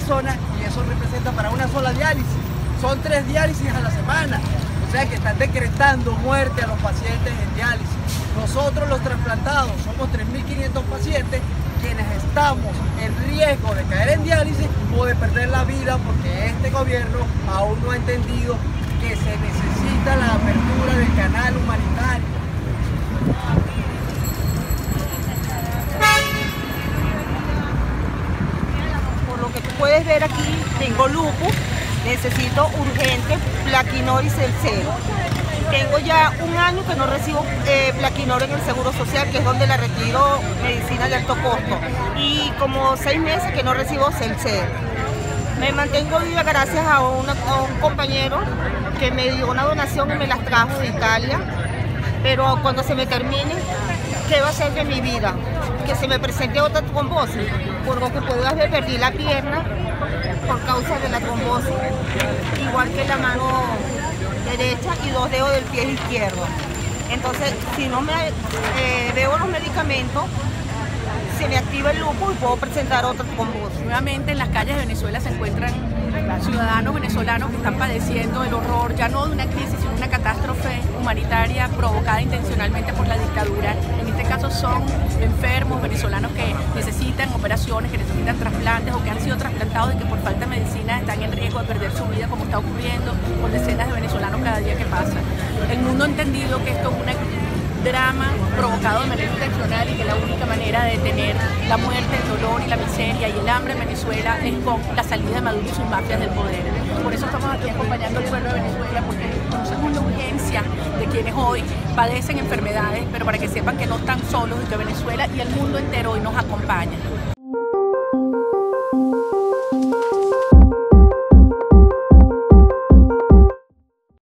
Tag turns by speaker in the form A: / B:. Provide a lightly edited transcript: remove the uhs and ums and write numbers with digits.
A: personas y eso representa para una sola diálisis. Son 3 diálisis a la semana. O sea que están decretando muerte a los pacientes en diálisis. Nosotros los trasplantados somos 3.500 pacientes quienes estamos en riesgo de caer en diálisis o de perder la vida porque este gobierno aún no ha entendido que se necesita la apertura del canal humanitario.
B: Por lo que tú puedes ver aquí, tengo lupus, necesito urgente Plaquinor y Celcero. Tengo ya 1 año que no recibo Plaquinor en el Seguro Social, que es donde le retiro medicina de alto costo, y como 6 meses que no recibo Celcero. Me mantengo viva gracias a un compañero que me dio una donación y me las trajo de Italia, pero cuando se me termine, ¿qué va a ser de mi vida? Que se me presente otra trombosis, por lo que puedas ver, perdí la pierna por causa de la trombosis, igual que la mano derecha y 2 dedos del pie izquierdo. Entonces, si no me veo los medicamentos, se me activa el lupus y puedo presentar otra trombosis.
C: Nuevamente en las calles de Venezuela se encuentran ciudadanos venezolanos que están padeciendo el horror, ya no de una crisis, sino una catástrofe humanitaria provocada intencionalmente por la dictadura. En este caso son enfermos venezolanos que necesitan operaciones, que necesitan trasplantes o que han sido trasplantados y que por falta de medicina están en riesgo de perder su vida, como está ocurriendo con decenas de venezolanos cada día que pasa. El mundo ha entendido que esto es un drama provocado de manera intencional y que la única manera de detener la muerte, el dolor y la miseria y el hambre en Venezuela es con la salida de Maduro y sus mafias del poder. Por eso estamos aquí acompañando al pueblo de Venezuela, porque conocemos la urgencia de quienes hoy padecen enfermedades, pero para que sepan que no están solos y que Venezuela y el mundo entero hoy nos acompañan.